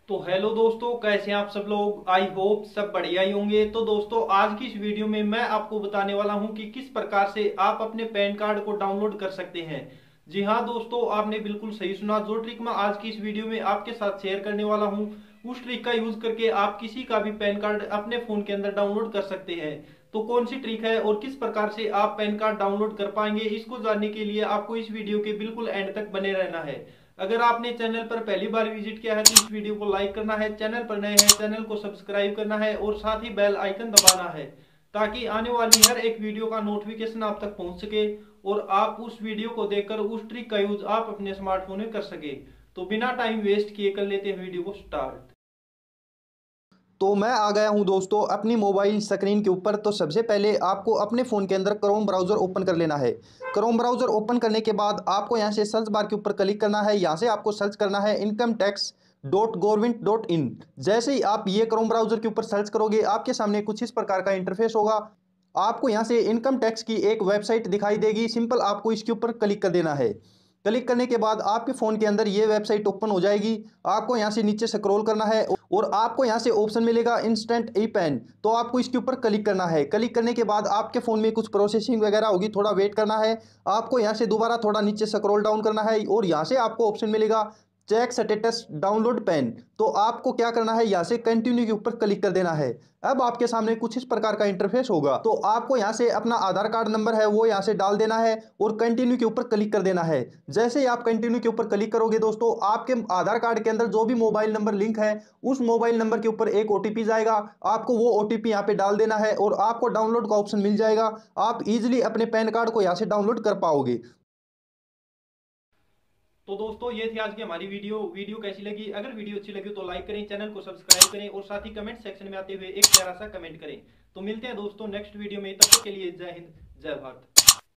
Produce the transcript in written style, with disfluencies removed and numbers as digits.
तो हेलो दोस्तों, कैसे हैं आप सब लोग। आई होप सब बढ़िया ही होंगे। तो दोस्तों, आज की इस वीडियो में मैं आपको बताने वाला हूं कि किस प्रकार से आप अपने पैन कार्ड को डाउनलोड कर सकते हैं। जी हाँ दोस्तों, आपने बिल्कुल सही सुना। जो ट्रिक मैं आज की इस वीडियो में आपके साथ शेयर करने वाला हूं, उस ट्रिक का यूज करके आप किसी का भी पैन कार्ड अपने फोन के अंदर डाउनलोड कर सकते हैं। तो कौन सी ट्रिक है और किस प्रकार से आप पैन कार्ड डाउनलोड कर पाएंगे, इसको जानने के लिए आपको इस वीडियो के बिल्कुल एंड तक बने रहना है। अगर आपने चैनल पर पहली बार विजिट किया है तो इस वीडियो को लाइक करना है, चैनल पर नए हैं चैनल को सब्सक्राइब करना है और साथ ही बेल आइकन दबाना है, ताकि आने वाली हर एक वीडियो का नोटिफिकेशन आप तक पहुंच सके और आप उस वीडियो को देखकर उस ट्रिक का यूज आप अपने स्मार्टफोन में कर सके। तो बिना टाइम वेस्ट किए कर लेते हैं वीडियो को स्टार्ट। तो मैं आ गया हूं दोस्तों अपनी मोबाइल स्क्रीन के ऊपर। तो सबसे पहले आपको अपने फ़ोन के अंदर क्रोम ब्राउज़र ओपन कर लेना है। क्रोम ब्राउज़र ओपन करने के बाद आपको यहां से सर्च बार के ऊपर क्लिक करना है। यहां से आपको सर्च करना है इनकम टैक्स .gov.in। जैसे ही आप ये क्रोम ब्राउज़र के ऊपर सर्च करोगे, आपके सामने कुछ इस प्रकार का इंटरफेस होगा। आपको यहाँ से इनकम टैक्स की एक वेबसाइट दिखाई देगी। सिंपल आपको इसके ऊपर क्लिक कर देना है। क्लिक करने के बाद आपके फ़ोन के अंदर ये वेबसाइट ओपन हो जाएगी। आपको यहाँ से नीचे स्क्रॉल करना है और आपको यहाँ से ऑप्शन मिलेगा इंस्टेंट ई पैन। तो आपको इसके ऊपर क्लिक करना है। क्लिक करने के बाद आपके फ़ोन में कुछ प्रोसेसिंग वगैरह होगी, थोड़ा वेट करना है। आपको यहाँ से दोबारा थोड़ा नीचे स्क्रॉल डाउन करना है और यहाँ से आपको ऑप्शन मिलेगा चेक स्टेटस डाउनलोड पैन। तो आपको क्या करना है, यहाँ से कंटिन्यू के ऊपर क्लिक कर देना है। अब आपके सामने कुछ इस प्रकार का इंटरफेस होगा। तो आपको यहाँ से अपना आधार कार्ड नंबर है वो यहाँ से डाल देना है और कंटिन्यू के ऊपर क्लिक कर देना है। जैसे ही आप कंटिन्यू के ऊपर क्लिक करोगे दोस्तों, आपके आधार कार्ड के अंदर जो भी मोबाइल नंबर लिंक है, उस मोबाइल नंबर के ऊपर एक ओटीपी जाएगा। आपको वो ओटीपी यहाँ पे डाल देना है और आपको डाउनलोड का ऑप्शन मिल जाएगा। आप इजिली अपने पैन कार्ड को यहाँ से डाउनलोड कर पाओगे। तो दोस्तों, ये थी आज की हमारी वीडियो कैसी लगी। अगर वीडियो अच्छी लगी तो लाइक करें, चैनल को सब्सक्राइब करें और साथ ही कमेंट सेक्शन में आते हुए एक प्यारा सा कमेंट करें। तो मिलते हैं दोस्तों नेक्स्ट वीडियो में, तब तक के लिए जय हिंद जय भारत।